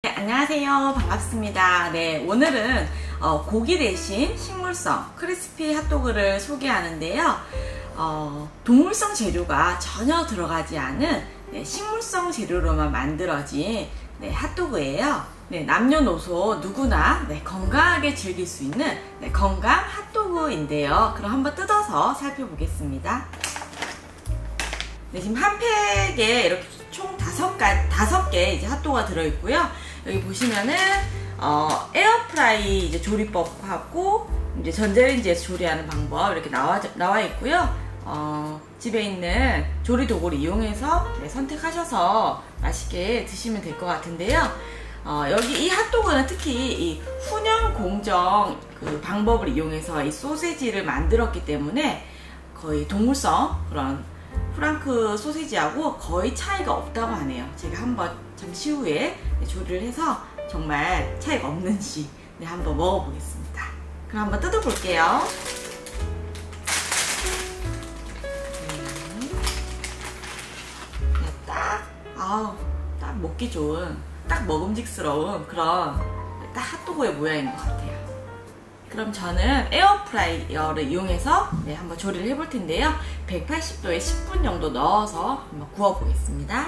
네, 안녕하세요. 반갑습니다. 네, 오늘은 고기 대신 식물성 크리스피 핫도그를 소개하는데요. 동물성 재료가 전혀 들어가지 않은 식물성 재료로만 만들어진 핫도그예요. 남녀노소 누구나 건강하게 즐길 수 있는 건강 핫도그인데요. 그럼 한번 뜯어서 살펴보겠습니다. 지금 한 팩에 이렇게 총 5개 이제 핫도그가 들어있고요. 여기 보시면은 에어프라이 이제 조리법하고 이제 전자레인지에서 조리하는 방법 이렇게 나와 있고요. 집에 있는 조리 도구를 이용해서 선택하셔서 맛있게 드시면 될 것 같은데요. 여기 이 핫도그는 특히 이 훈연 공정 그 방법을 이용해서 이 소세지를 만들었기 때문에 거의 동물성 그런 프랑크 소시지하고 거의 차이가 없다고 하네요. 제가 한번 잠시 후에 조리를 해서 정말 차이가 없는지 한번 먹어보겠습니다. 그럼 한번 뜯어볼게요. 딱 먹기 좋은, 딱 먹음직스러운 그런 딱 핫도그의 모양인 것 같아요. 그럼 저는 에어프라이어를 이용해서 한번 조리를 해볼 텐데요. 180도에 10분 정도 넣어서 한번 구워 보겠습니다.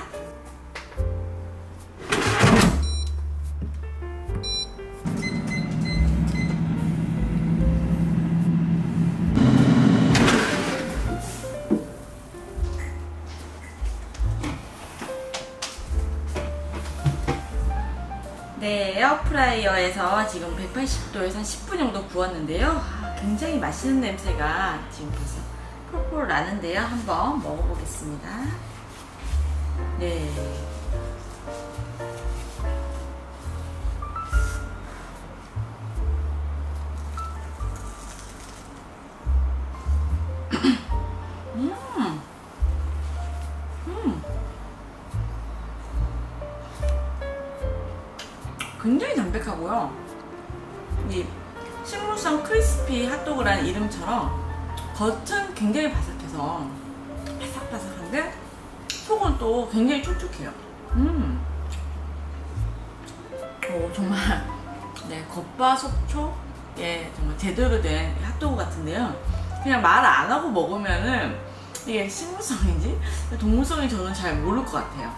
네, 에어프라이어에서 지금 180도에서 한 10분 정도 구웠는데요. 굉장히 맛있는 냄새가 지금 벌써 폴폴 나는데요. 한번 먹어보겠습니다. 네. 굉장히 담백하고요. 이 식물성 크리스피 핫도그라는 이름처럼 겉은 굉장히 바삭해서 바삭바삭한데 속은 또 굉장히 촉촉해요. 정말 겉바속촉 정말 제대로 된 핫도그 같은데요. 그냥 말 안 하고 먹으면은 이게 식물성인지 동물성인지 저는 잘 모를 것 같아요.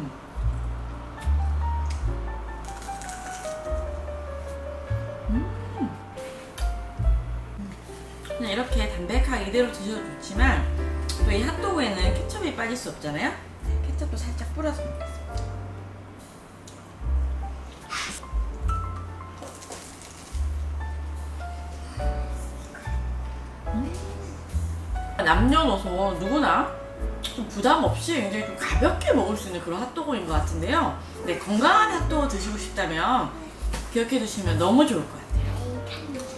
그냥 이렇게 담백하게 이대로 드셔도 좋지만 또 이 핫도그에는 케첩이 빠질 수 없잖아요. 케첩도 살짝 뿌려서 먹겠습니다. 남녀노소 누구나 좀 부담 없이 굉장히 좀 가볍게 먹을 수 있는 그런 핫도그인 것 같은데요. 건강한 핫도그 드시고 싶다면 기억해 두시면 너무 좋을 것 같아요.